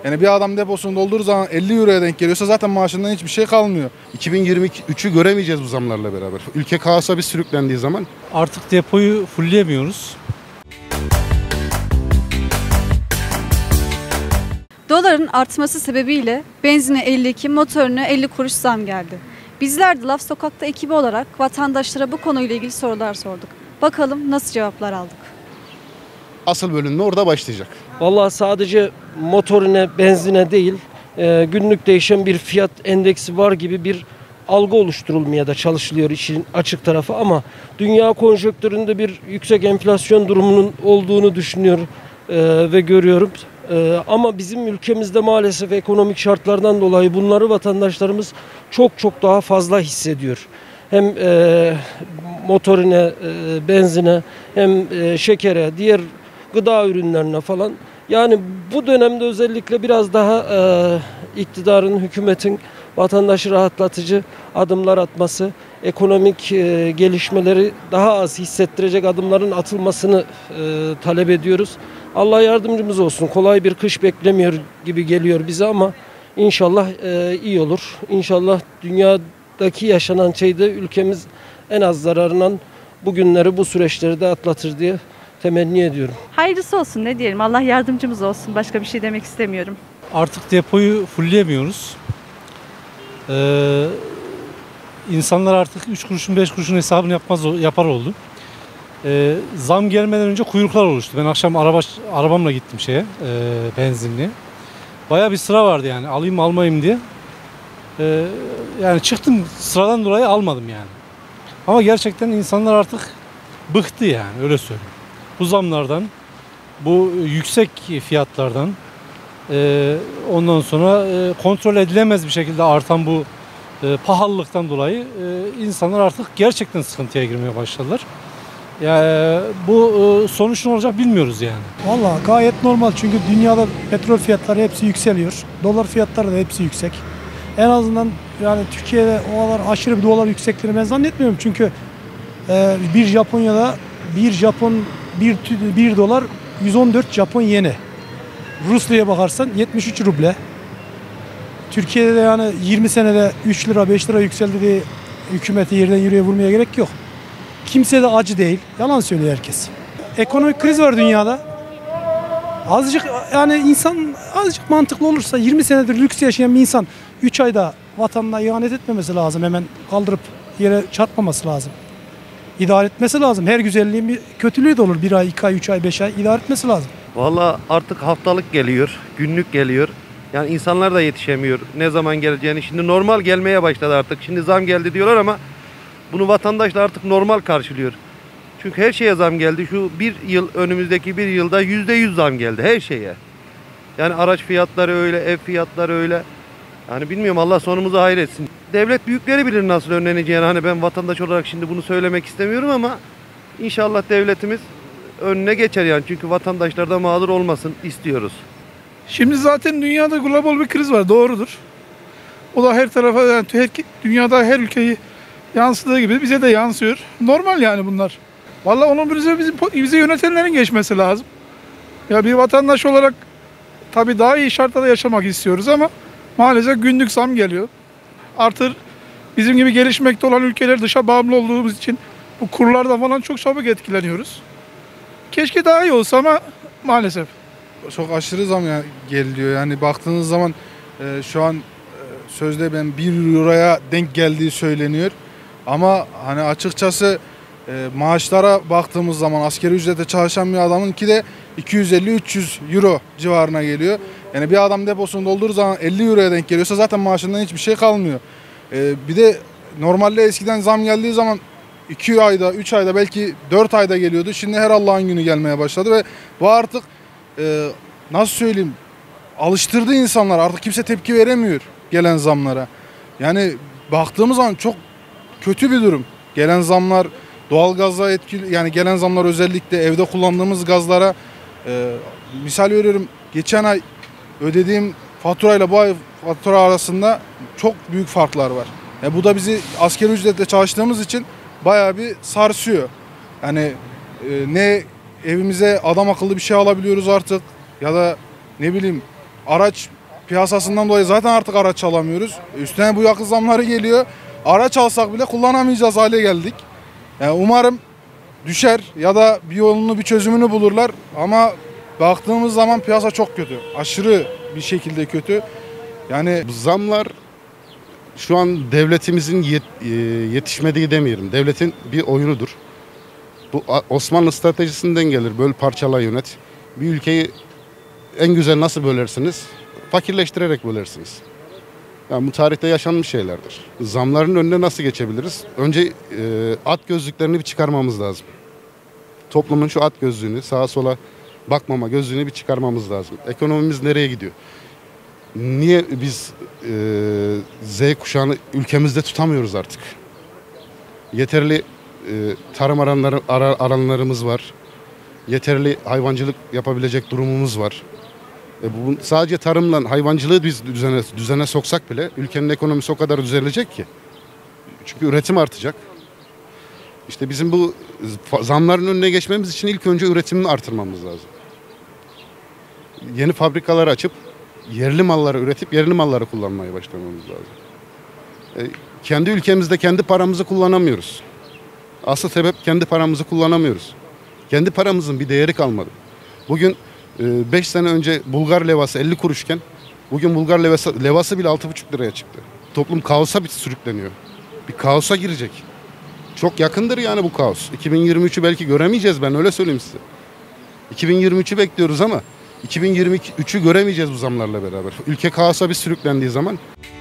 Yani bir adam deposunu doldurduğu zaman 50 euroya denk geliyorsa zaten maaşından hiçbir şey kalmıyor. 2023'ü göremeyeceğiz bu zamlarla beraber. Ülke kaosa bir sürüklendiği zaman. Artık depoyu fulleyemiyoruz. Doların artması sebebiyle benzine 52, motorine 50 kuruş zam geldi. Bizler de Laf Sokak'ta ekibi olarak vatandaşlara bu konuyla ilgili sorular sorduk. Bakalım nasıl cevaplar aldık. Asıl bölünme orada başlayacak. Vallahi sadece motorine, benzine değil, günlük değişen bir fiyat endeksi var gibi bir algı oluşturulmaya da çalışılıyor işin açık tarafı, ama dünya konjonktüründe bir yüksek enflasyon durumunun olduğunu düşünüyor ve görüyorum. Ama bizim ülkemizde maalesef ekonomik şartlardan dolayı bunları vatandaşlarımız çok daha fazla hissediyor. Hem motorine, benzine, hem şekere, diğer gıda ürünlerine falan. Yani bu dönemde özellikle biraz daha iktidarın, hükümetin vatandaşı rahatlatıcı adımlar atması, ekonomik gelişmeleri daha az hissettirecek adımların atılmasını talep ediyoruz. Allah yardımcımız olsun. Kolay bir kış beklemiyor gibi geliyor bize, ama inşallah iyi olur. İnşallah dünyadaki yaşanan şeyde ülkemiz en az zararından bu günleri, bu süreçleri de atlatır diye temenni ediyorum. Hayırlısı olsun, ne diyelim, Allah yardımcımız olsun, başka bir şey demek istemiyorum. Artık depoyu fulleyemiyoruz. İnsanlar artık 3 kuruşun 5 kuruşun hesabını yapar oldu. Zam gelmeden önce kuyruklar oluştu. Ben akşam arabamla gittim benzinliğe. Bayağı bir sıra vardı, yani alayım almayayım diye. Yani çıktım, sıradan dolayı almadım yani. Ama gerçekten insanlar artık bıktı, yani öyle söyleyeyim. Bu zamlardan, bu yüksek fiyatlardan, ondan sonra kontrol edilemez bir şekilde artan bu pahalılıktan dolayı insanlar artık gerçekten sıkıntıya girmeye başladılar. Yani bu sonuç ne olacak bilmiyoruz yani. Vallahi gayet normal, çünkü dünyada petrol fiyatları hepsi yükseliyor. Dolar fiyatları da hepsi yüksek. En azından yani Türkiye'de o kadar aşırı bir dolar yüksekliğini ben zannetmiyorum. Çünkü bir Japonya'da bir dolar 114 Japon yeni. Rusya'ya bakarsan 73 ruble. Türkiye'de de yani 20 senede 3 lira 5 lira yükseldi diye hükümeti yerden yürüye vurmaya gerek yok. Kimse de acı değil. Yalan söylüyor herkes. Ekonomik kriz var dünyada. Azıcık yani insan azıcık mantıklı olursa 20 senedir lüks yaşayan bir insan 3 ayda vatanına ihanet etmemesi lazım. Hemen kaldırıp yere çarpmaması lazım. İdare etmesi lazım. Her güzelliğin bir kötülüğü de olur. 1 ay, 2 ay, 3 ay, 5 ay idare etmesi lazım. Vallahi artık haftalık geliyor, günlük geliyor. Yani insanlar da yetişemiyor. Ne zaman geleceğini, şimdi normal gelmeye başladı artık. Şimdi zam geldi diyorlar ama bunu vatandaş da artık normal karşılıyor. Çünkü her şeye zam geldi. Şu bir yıl, önümüzdeki bir yılda %100 zam geldi her şeye. Yani araç fiyatları öyle, ev fiyatları öyle. Yani bilmiyorum, Allah sonumuzu hayretsin. Devlet büyükleri bilir nasıl önleneceğini. Hani ben vatandaş olarak şimdi bunu söylemek istemiyorum ama inşallah devletimiz önüne geçer yani. Çünkü vatandaşlar da mağdur olmasın istiyoruz. Şimdi zaten dünyada global bir kriz var, doğrudur. O da her tarafa, yani dünyada her ülkeyi yansıdığı gibi bize de yansıyor. Normal yani bunlar. Vallahi onun bize yönetenlerin geçmesi lazım. Ya bir vatandaş olarak tabii daha iyi şartlarda yaşamak istiyoruz ama maalesef günlük zam geliyor. Artır bizim gibi gelişmekte olan ülkeler dışa bağımlı olduğumuz için bu kurlarda falan çok çabuk etkileniyoruz. Keşke daha iyi olsa ama maalesef. Çok aşırı zam geliyor. Yani baktığınız zaman şu an sözde 1 euroya denk geldiği söyleniyor. Ama hani açıkçası maaşlara baktığımız zaman asgari ücrete çalışan bir adamınki de 250-300 euro civarına geliyor. Yani bir adam deposunu doldurduğu zaman 50 euroya denk geliyorsa zaten maaşından hiçbir şey kalmıyor. Bir de normalde eskiden zam geldiği zaman 2 ayda, 3 ayda, belki 4 ayda geliyordu. Şimdi her Allah'ın günü gelmeye başladı ve bu artık nasıl söyleyeyim, alıştırdı insanlar. Artık kimse tepki veremiyor gelen zamlara. Yani baktığımız zaman çok kötü bir durum. Gelen zamlar doğalgazla etkili, yani gelen zamlar özellikle evde kullandığımız gazlara misal veriyorum, geçen ay ödediğim faturayla bu ay fatura arasında çok büyük farklar var. Bu da bizi asgari ücretle çalıştığımız için bayağı bir sarsıyor. Yani ne evimize adam akıllı bir şey alabiliyoruz artık, ya da ne bileyim araç piyasasından dolayı zaten artık araç alamıyoruz. Üstüne bu yakıt zamları geliyor. Araç alsak bile kullanamayacağız hale geldik. Yani umarım düşer ya da bir yolunu bir çözümünü bulurlar ama baktığımız zaman piyasa çok kötü. Aşırı bir şekilde kötü. Yani Bu zamlar şu an devletimizin yetişmediği demeyelim. Devletin bir oyunudur. Bu Osmanlı stratejisinden gelir. Böl, parçala, yönet. Bir ülkeyi en güzel nasıl bölersiniz? Fakirleştirerek bölersiniz. Yani bu tarihte yaşanmış şeylerdir. Zamların önüne nasıl geçebiliriz? Önce at gözlüklerini bir çıkarmamız lazım. Toplumun şu at gözlüğünü, sağa sola bakmama gözlüğünü bir çıkarmamız lazım. Ekonomimiz nereye gidiyor? Niye biz Z kuşağını ülkemizde tutamıyoruz artık? Yeterli tarım alanlarımız var. Yeterli hayvancılık yapabilecek durumumuz var. Bu sadece tarımla hayvancılığı biz düzene soksak bile ülkenin ekonomisi o kadar düzelecek ki. Çünkü üretim artacak. İşte bizim bu zamların önüne geçmemiz için ilk önce üretimini artırmamız lazım. Yeni fabrikalar açıp yerli malları üretip yerli malları kullanmaya başlamamız lazım. Kendi ülkemizde kendi paramızı kullanamıyoruz. Asıl sebep kendi paramızı kullanamıyoruz. Kendi paramızın bir değeri kalmadı. Bugün 5 sene önce Bulgar levası 50 kuruşken bugün Bulgar levası bile 6,5 liraya çıktı. Toplum kaosa bir sürükleniyor. Bir kaosa girecek. Çok yakındır yani bu kaos. 2023'ü belki göremeyeceğiz, ben öyle söyleyeyim size. 2023'ü bekliyoruz ama 2023'ü göremeyeceğiz bu zamlarla beraber. Ülke kaosa bir sürüklendiği zaman